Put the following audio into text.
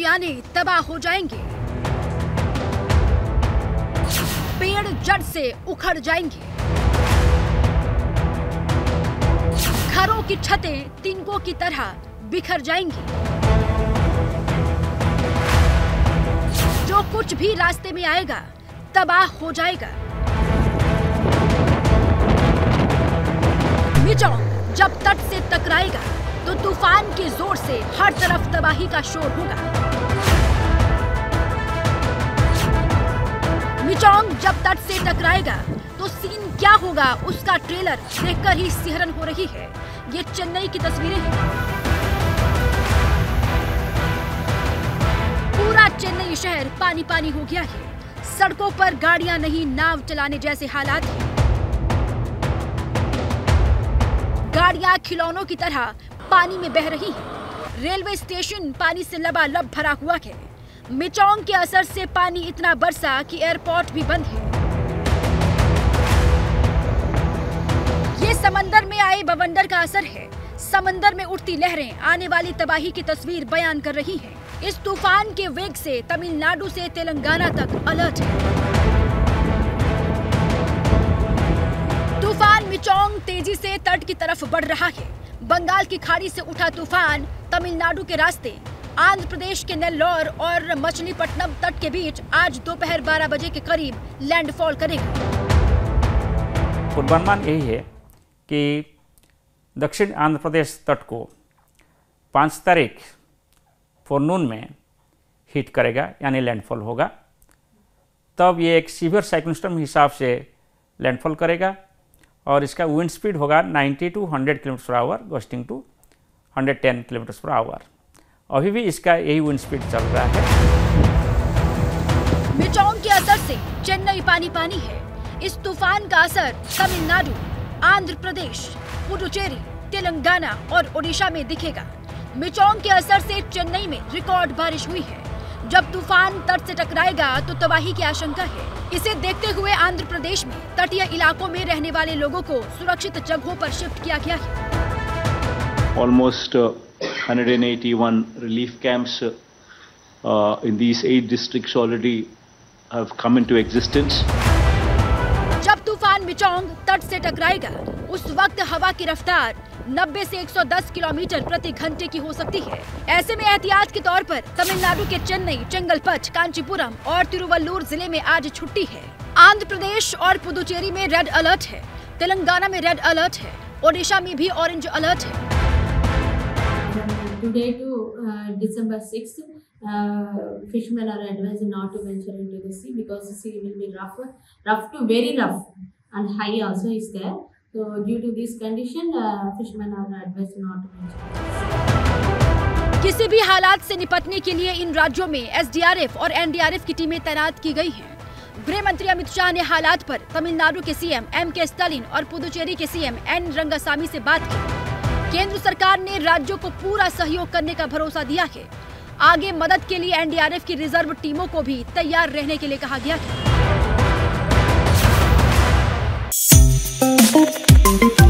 आने आने तबाह हो जाएंगे, पेड़ जड़ से उखड़ जाएंगे, घरों की छतें तिनकों की तरह बिखर जाएंगी, जो कुछ भी रास्ते में आएगा तबाह हो जाएगा। मिचोंग जब तट से टकराएगा तो तूफान के जोर से हर तरफ तबाही का शोर होगा। मिचोंग जब तट से टकराएगा तो सीन क्या होगा उसका ट्रेलर देखकर ही सिहरन हो रही है। ये चेन्नई की तस्वीरें हैं। पूरा चेन्नई शहर पानी पानी हो गया है। सड़कों पर गाड़ियां नहीं, नाव चलाने जैसे हालात हैं। गाड़ियां खिलौनों की तरह पानी में बह रही हैं। रेलवे स्टेशन पानी से लबालब भरा हुआ है। मिचोंग के असर से पानी इतना बरसा कि एयरपोर्ट भी बंद है। ये समंदर में आए बवंडर का असर है। समंदर में उठती लहरें आने वाली तबाही की तस्वीर बयान कर रही हैं। इस तूफान के वेग से तमिलनाडु से तेलंगाना तक अलर्ट है। तूफान मिचोंग तेजी से तट की तरफ बढ़ रहा है। बंगाल की खाड़ी से उठा तूफान तमिलनाडु के रास्ते आंध्र प्रदेश के नेल्लोर और मछलीपट्टनम तट के बीच आज दोपहर 12 बजे के करीब लैंडफॉल करेगा। पूर्वानुमान यही है कि दक्षिण आंध्र प्रदेश तट को 5 तारीख फोरनून में हिट करेगा, यानी लैंडफॉल होगा। तब ये एक सीवियर साइक्लोन सिस्टम हिसाब से लैंडफॉल करेगा और इसका विंड स्पीड होगा 90 to 100 km/h, gusting to 110 km/h। अभी भी इसका यही विंड स्पीड चल रहा है। मिचोंग के असर से चेन्नई पानी पानी है। इस तूफान का असर तमिलनाडु, आंध्र प्रदेश, पुडुचेरी, तेलंगाना और ओडिशा में दिखेगा। मिचोंग के असर से चेन्नई में रिकॉर्ड बारिश हुई है। जब तूफान तट से टकराएगा तो तबाही की आशंका है। इसे देखते हुए आंध्र प्रदेश में तटीय इलाकों में रहने वाले लोगों को सुरक्षित जगहों पर शिफ्ट किया गया है। Almost 181 relief camps in these 8 districts already have come into existence. जब तूफान मिचोंग तट से टकराएगा उस वक्त हवा की रफ्तार 90 से 110 किलोमीटर प्रति घंटे की हो सकती है। ऐसे में एहतियात के तौर पर तमिलनाडु के चेन्नई, चेंगलपट्ट, कांचीपुरम और तिरुवल्लुर जिले में आज छुट्टी है। आंध्र प्रदेश और पुदुचेरी में रेड अलर्ट है। तेलंगाना में रेड अलर्ट है। ओडिशा में भी ऑरेंज अलर्ट है। Today to December 6th, fishermen are advised not to venture into the sea because the sea will be rough to very rough, and high also is there. So due to this condition, fishermen are advised not to venture. किसी भी हालात से निपटने के लिए इन राज्यों में SDRF और एनडीआरएफ की टीमें तैनात की गई हैं। गृह मंत्री अमित शाह ने हालात पर तमिलनाडु के सीएम एम.के. स्टालिन और पुदुचेरी के सीएम एन. रंगासामी से बात की। केंद्र सरकार ने राज्यों को पूरा सहयोग करने का भरोसा दिया है। आगे मदद के लिए एनडीआरएफ की रिजर्व टीमों को भी तैयार रहने के लिए कहा गया है।